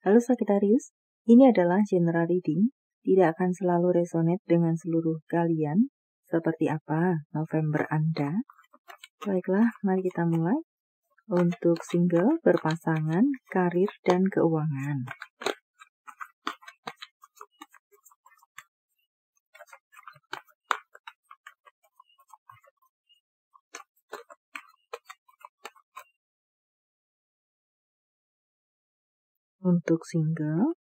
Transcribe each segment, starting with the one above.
Halo Sagittarius, ini adalah general reading, tidak akan selalu resonate dengan seluruh kalian. Seperti apa November Anda? Baiklah, mari kita mulai. Untuk single, berpasangan, karir, dan keuangan. Untuk single,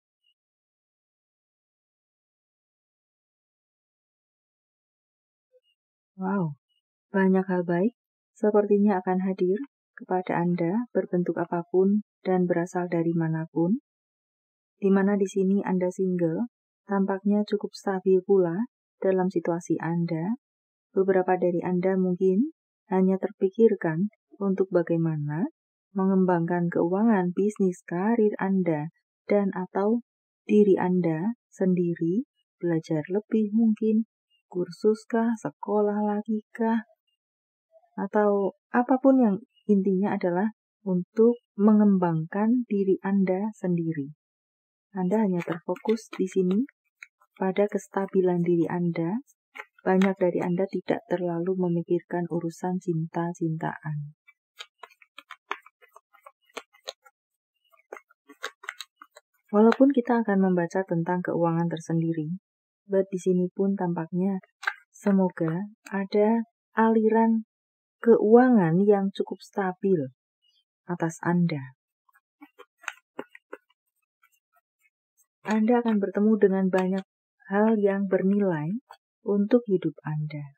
wow, banyak hal baik sepertinya akan hadir kepada Anda berbentuk apapun dan berasal dari manapun. Di mana di sini Anda single, tampaknya cukup stabil pula dalam situasi Anda. Beberapa dari Anda mungkin hanya terpikirkan untuk bagaimana mengembangkan keuangan, bisnis, karir Anda, dan atau diri Anda sendiri, belajar lebih mungkin, kursus kah, sekolah lagi kah, atau apapun yang intinya adalah untuk mengembangkan diri Anda sendiri. Anda hanya terfokus di sini pada kestabilan diri Anda. Banyak dari Anda tidak terlalu memikirkan urusan cinta-cintaan. Walaupun kita akan membaca tentang keuangan tersendiri, but di sini pun tampaknya semoga ada aliran keuangan yang cukup stabil atas Anda. Anda akan bertemu dengan banyak hal yang bernilai untuk hidup Anda.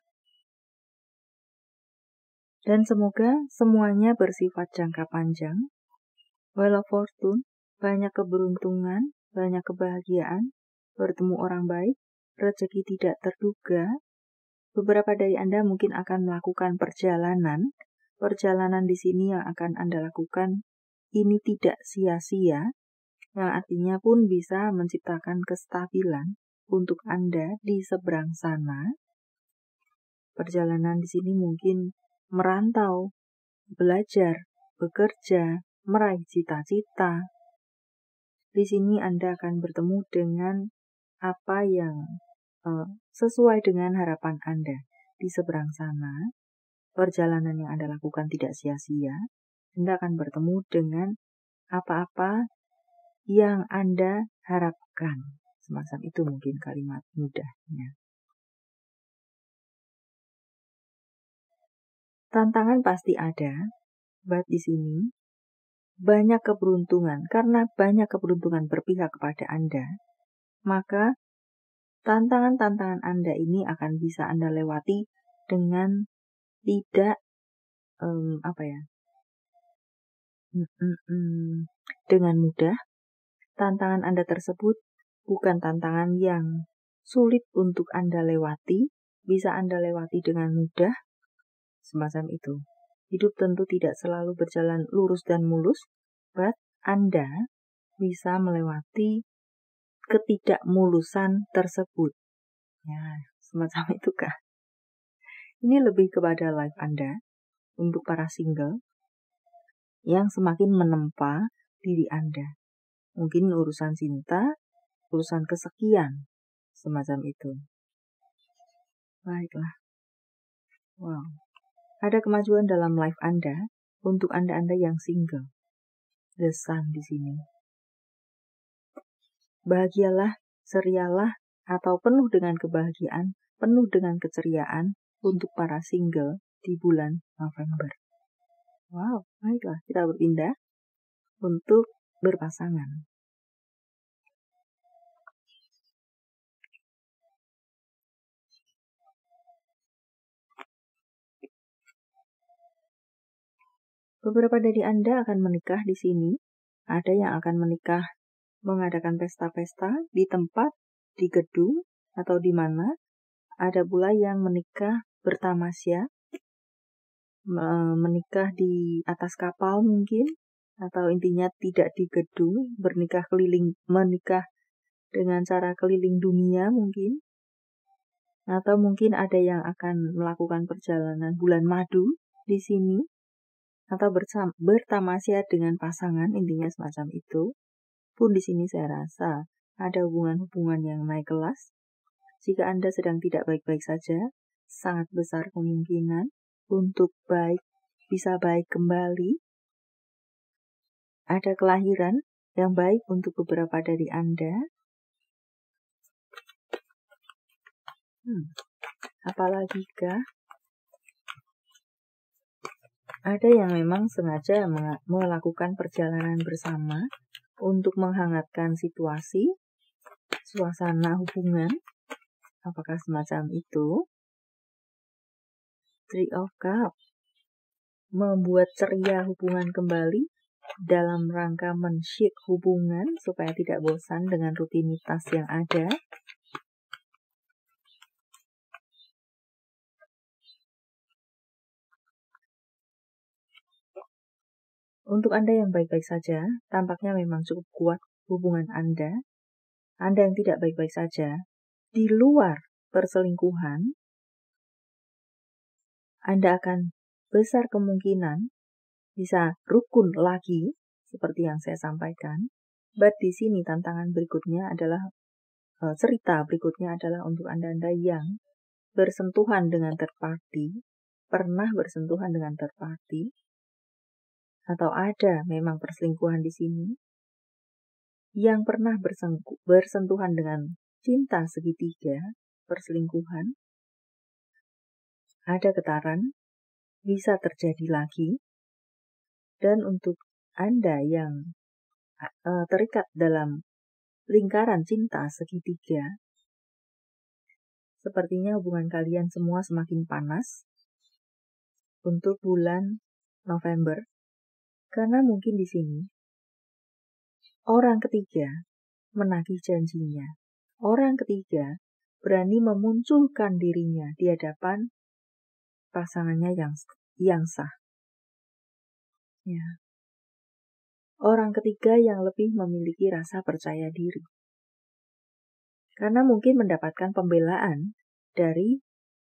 Dan semoga semuanya bersifat jangka panjang. Wheel of Fortune, banyak keberuntungan, banyak kebahagiaan, bertemu orang baik, rezeki tidak terduga. Beberapa dari Anda mungkin akan melakukan perjalanan. Perjalanan di sini yang akan Anda lakukan ini tidak sia-sia, yang artinya pun bisa menciptakan kestabilan untuk Anda di seberang sana. Perjalanan di sini mungkin merantau, belajar, bekerja, meraih cita-cita. Di sini Anda akan bertemu dengan apa yang sesuai dengan harapan Anda. Di seberang sana, perjalanan yang Anda lakukan tidak sia-sia. Anda akan bertemu dengan apa-apa yang Anda harapkan. Semacam itu mungkin kalimat mudahnya. Tantangan pasti ada, but di sini banyak keberuntungan. Karena banyak keberuntungan berpihak kepada Anda, maka tantangan-tantangan Anda ini akan bisa Anda lewati dengan tidak dengan mudah. Tantangan Anda tersebut bukan tantangan yang sulit untuk Anda lewati, bisa Anda lewati dengan mudah, semacam itu. Hidup tentu tidak selalu berjalan lurus dan mulus, but Anda bisa melewati ketidakmulusan tersebut. Ya, semacam itu kah? Ini lebih kepada life Anda untuk para single yang semakin menempa diri Anda. Mungkin urusan cinta, urusan kesekian, semacam itu. Baiklah. Wow. Ada kemajuan dalam life Anda untuk Anda-Anda yang single. The Sun di sini. Bahagialah, serialah, atau penuh dengan kebahagiaan, penuh dengan keceriaan untuk para single di bulan November. Wow, baiklah, kita berpindah untuk berpasangan. Beberapa dari Anda akan menikah di sini. Ada yang akan menikah mengadakan pesta-pesta di tempat, di gedung, atau di mana. Ada pula yang menikah bertamasya, menikah di atas kapal mungkin, atau intinya tidak di gedung, menikah dengan cara keliling dunia mungkin. Atau mungkin ada yang akan melakukan perjalanan bulan madu di sini, atau bertamasya dengan pasangan, intinya semacam itu. pun di sini saya rasa ada hubungan-hubungan yang naik kelas. Jika Anda sedang tidak baik-baik saja, sangat besar kemungkinan untuk bisa baik kembali. Ada kelahiran yang baik untuk beberapa dari Anda. Apalagi kah? Ada yang memang sengaja melakukan perjalanan bersama untuk menghangatkan situasi, suasana hubungan. Apakah semacam itu? Three of Cups membuat ceria hubungan kembali dalam rangka men-shake hubungan supaya tidak bosan dengan rutinitas yang ada. Untuk Anda yang baik-baik saja, tampaknya memang cukup kuat hubungan Anda. Anda yang tidak baik-baik saja, di luar perselingkuhan, Anda akan besar kemungkinan bisa rukun lagi, seperti yang saya sampaikan. But di sini tantangan berikutnya adalah, cerita berikutnya adalah untuk Anda-Anda yang bersentuhan dengan third party, pernah bersentuhan dengan third party, atau ada memang perselingkuhan di sini, yang pernah bersentuhan dengan cinta segitiga, perselingkuhan, ada getaran, bisa terjadi lagi. Dan untuk Anda yang terikat dalam lingkaran cinta segitiga, sepertinya hubungan kalian semua semakin panas untuk bulan November. Karena mungkin di sini orang ketiga menagih janjinya. Orang ketiga berani memunculkan dirinya di hadapan pasangannya yang sah. Ya. Orang ketiga yang lebih memiliki rasa percaya diri. Karena mungkin mendapatkan pembelaan dari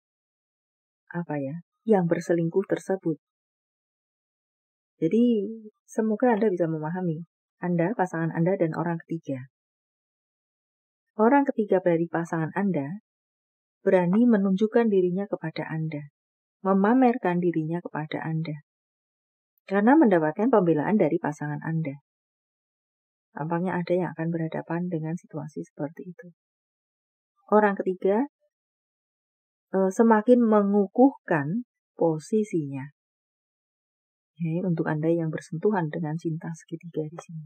yang berselingkuh tersebut. Jadi, semoga Anda bisa memahami Anda, pasangan Anda, dan orang ketiga. Orang ketiga dari pasangan Anda berani menunjukkan dirinya kepada Anda, memamerkan dirinya kepada Anda, karena mendapatkan pembelaan dari pasangan Anda. Tampaknya ada yang akan berhadapan dengan situasi seperti itu. Orang ketiga semakin mengukuhkan posisinya. Oke, untuk Anda yang bersentuhan dengan cinta segitiga di sini.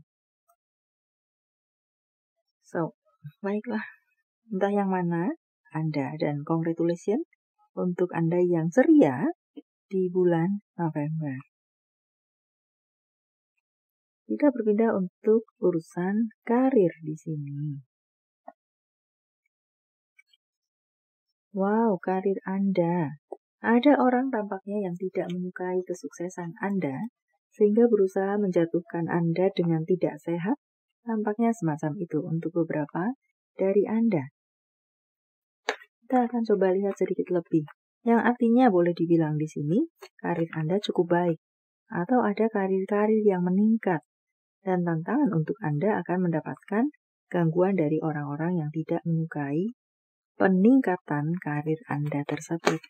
So, baiklah. Entah yang mana Anda, dan congratulations untuk Anda yang ceria di bulan November. Kita berpindah untuk urusan karir di sini. Wow, karir Anda. Ada orang tampaknya yang tidak menyukai kesuksesan Anda, sehingga berusaha menjatuhkan Anda dengan tidak sehat. Tampaknya semacam itu untuk beberapa dari Anda. Kita akan coba lihat sedikit lebih. Yang artinya boleh dibilang di sini, karir Anda cukup baik. Atau ada karir-karir yang meningkat. Dan tantangan untuk Anda akan mendapatkan gangguan dari orang-orang yang tidak menyukai peningkatan karir Anda tersebut.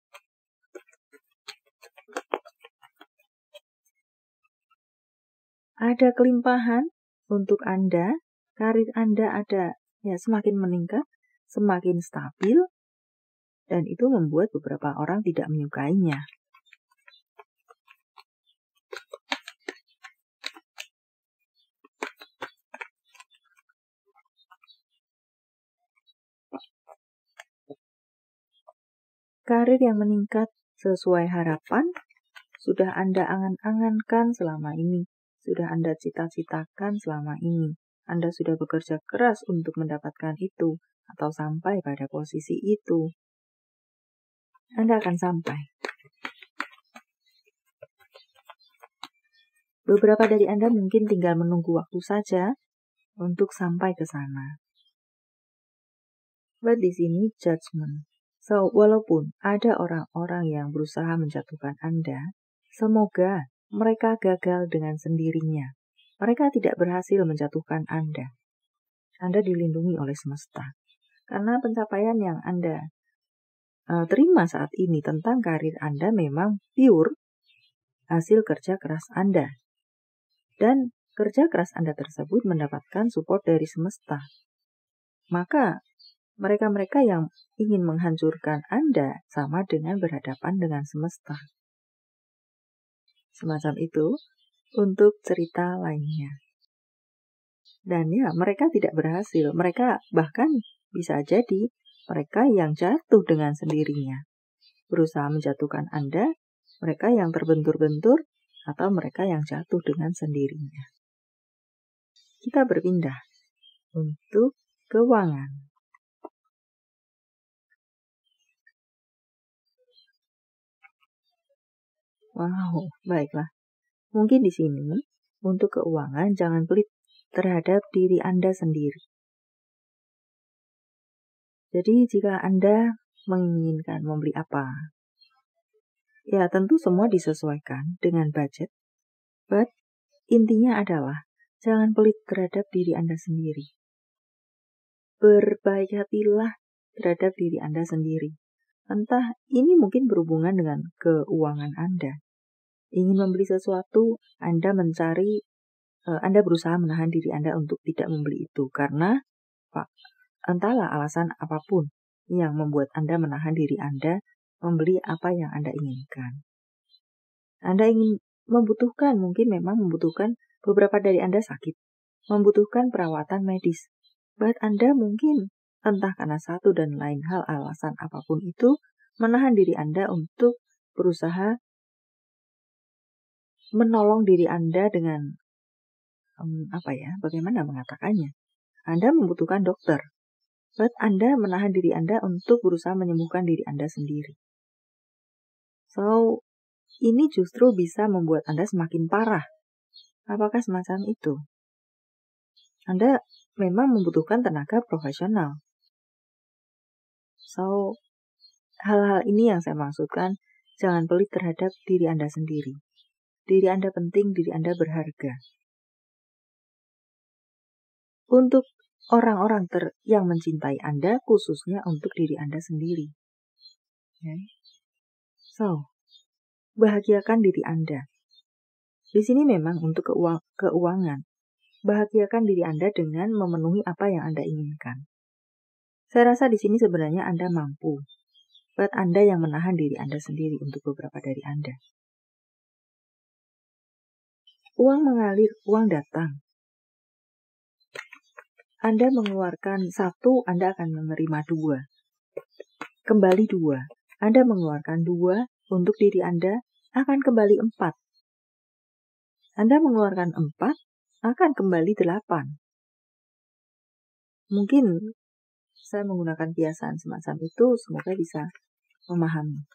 Ada kelimpahan untuk Anda, karir Anda ada semakin meningkat, semakin stabil, dan itu membuat beberapa orang tidak menyukainya. Karir yang meningkat sesuai harapan, sudah Anda angan-angankan selama ini. Sudah Anda cita-citakan selama ini. Anda sudah bekerja keras untuk mendapatkan itu, atau sampai pada posisi itu. Anda akan sampai. Beberapa dari Anda mungkin tinggal menunggu waktu saja untuk sampai ke sana. But di sini judgment. So, walaupun ada orang-orang yang berusaha menjatuhkan Anda, semoga mereka gagal dengan sendirinya. mereka tidak berhasil menjatuhkan Anda. Anda dilindungi oleh semesta. Karena pencapaian yang Anda terima saat ini tentang karir Anda memang pure hasil kerja keras Anda. Dan kerja keras Anda tersebut mendapatkan support dari semesta. Maka mereka-mereka yang ingin menghancurkan Anda sama dengan berhadapan dengan semesta. Semacam itu untuk cerita lainnya. Dan ya, mereka tidak berhasil. Mereka bahkan bisa jadi mereka yang jatuh dengan sendirinya. Berusaha menjatuhkan Anda, mereka yang terbentur-bentur, atau mereka yang jatuh dengan sendirinya. Kita berpindah untuk keuangan. Wow, baiklah. Mungkin di sini, untuk keuangan jangan pelit terhadap diri Anda sendiri. Jadi jika Anda menginginkan membeli apa, ya tentu semua disesuaikan dengan budget, but intinya adalah jangan pelit terhadap diri Anda sendiri. Berbaik hatilah terhadap diri Anda sendiri. Entah ini mungkin berhubungan dengan keuangan Anda. Ingin membeli sesuatu, Anda berusaha menahan diri Anda untuk tidak membeli itu. Karena entahlah alasan apapun yang membuat Anda menahan diri Anda membeli apa yang Anda inginkan. Anda mungkin memang membutuhkan, beberapa dari Anda sakit, membutuhkan perawatan medis. But Anda mungkin, entah karena satu dan lain hal alasan apapun itu, menahan diri Anda untuk berusaha menolong diri Anda dengan, bagaimana mengatakannya? Anda membutuhkan dokter. But Anda menahan diri Anda untuk berusaha menyembuhkan diri Anda sendiri. So, ini justru bisa membuat Anda semakin parah. Apakah semacam itu? Anda memang membutuhkan tenaga profesional. So, hal-hal ini yang saya maksudkan, jangan pelit terhadap diri Anda sendiri. Diri Anda penting, diri Anda berharga. Untuk orang-orang yang mencintai Anda, khususnya untuk diri Anda sendiri. Okay. So, bahagiakan diri Anda. Di sini memang untuk keuangan. Bahagiakan diri Anda dengan memenuhi apa yang Anda inginkan. Saya rasa di sini sebenarnya Anda mampu. Buat Anda yang menahan diri Anda sendiri untuk beberapa dari Anda. Uang mengalir, uang datang. Anda mengeluarkan 1, Anda akan menerima 2. Kembali 2. Anda mengeluarkan 2 untuk diri Anda, akan kembali 4. Anda mengeluarkan 4, akan kembali 8. Mungkin saya menggunakan kiasan semacam itu, semoga bisa memahami.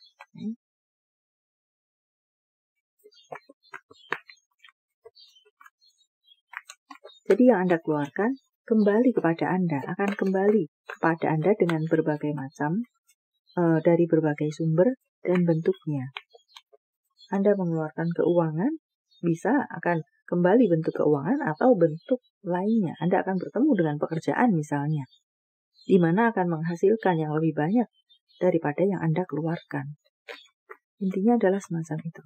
Jadi yang Anda keluarkan kembali kepada Anda, akan kembali kepada Anda dengan berbagai macam, dari berbagai sumber dan bentuknya. Anda mengeluarkan keuangan, bisa akan kembali bentuk keuangan atau bentuk lainnya. Anda akan bertemu dengan pekerjaan misalnya, di mana akan menghasilkan yang lebih banyak daripada yang Anda keluarkan. Intinya adalah semacam itu.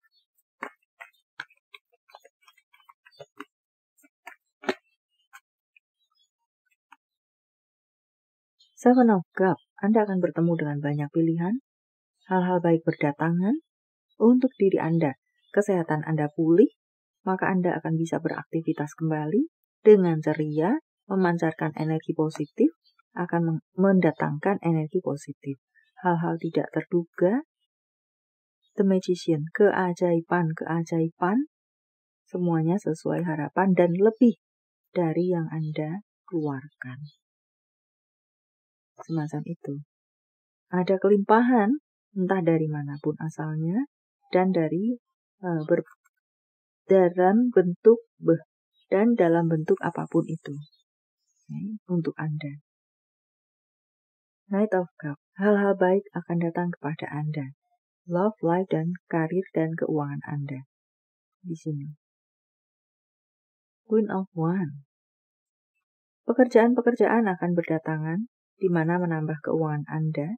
Seven of Cups, Anda akan bertemu dengan banyak pilihan, hal-hal baik berdatangan untuk diri Anda. Kesehatan Anda pulih, maka Anda akan bisa beraktivitas kembali dengan ceria, memancarkan energi positif, akan mendatangkan energi positif. Hal-hal tidak terduga, The Magician, keajaiban, semuanya sesuai harapan dan lebih dari yang Anda keluarkan. Semacam itu. Ada kelimpahan, entah dari manapun asalnya, dan dari dalam bentuk apapun itu. Okay, untuk Anda. Knight of Cups, hal-hal baik akan datang kepada Anda. Love, life, dan karir dan keuangan Anda. Di sini. Queen of Wands. Pekerjaan-pekerjaan akan berdatangan, di mana menambah keuangan Anda.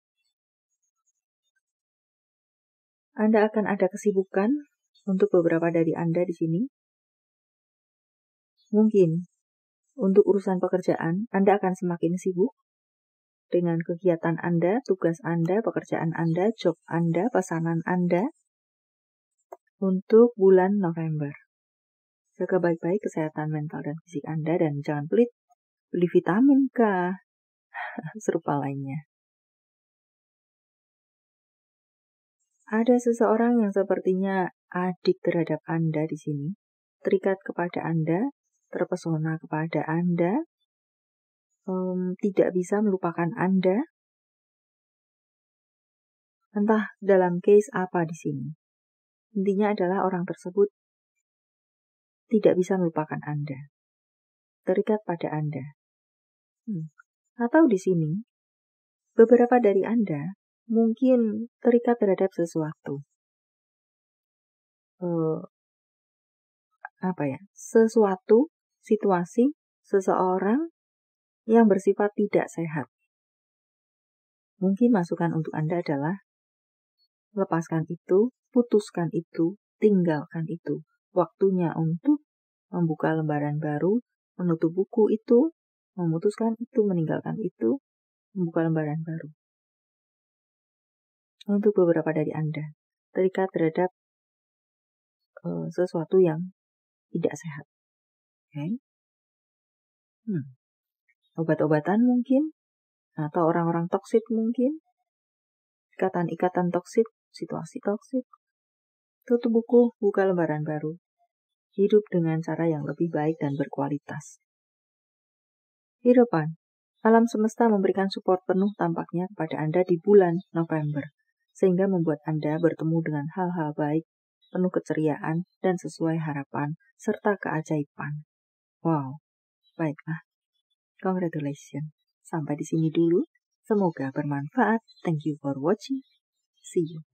Anda akan ada kesibukan untuk beberapa dari Anda di sini. Mungkin untuk urusan pekerjaan, Anda akan semakin sibuk dengan kegiatan Anda, tugas Anda, pekerjaan Anda, job Anda, pesanan Anda untuk bulan November. Jaga baik-baik kesehatan mental dan fisik Anda dan jangan pelit beli vitamin kah, serupa lainnya. Ada seseorang yang sepertinya adik terhadap Anda di sini, terikat kepada Anda, terpesona kepada Anda, tidak bisa melupakan Anda. Entah dalam case apa di sini. Intinya adalah orang tersebut tidak bisa melupakan Anda, terikat pada Anda. Atau di sini, beberapa dari Anda mungkin terikat terhadap sesuatu. Sesuatu, situasi, seseorang yang bersifat tidak sehat. Mungkin masukan untuk Anda adalah lepaskan itu, putuskan itu, tinggalkan itu. Waktunya untuk membuka lembaran baru, menutup buku itu, memutuskan itu, meninggalkan itu, membuka lembaran baru. Untuk beberapa dari Anda, terikat terhadap sesuatu yang tidak sehat. Okay? Obat-obatan mungkin, atau orang-orang toksik mungkin, ikatan-ikatan toksik, situasi toksik. Tutup buku, buka lembaran baru. Hidup dengan cara yang lebih baik dan berkualitas. Kehidupan. Alam semesta memberikan support penuh tampaknya kepada Anda di bulan November, sehingga membuat Anda bertemu dengan hal-hal baik, penuh keceriaan, dan sesuai harapan, serta keajaiban. Wow, baiklah. Congratulations. Sampai di sini dulu. Semoga bermanfaat. Thank you for watching. See you.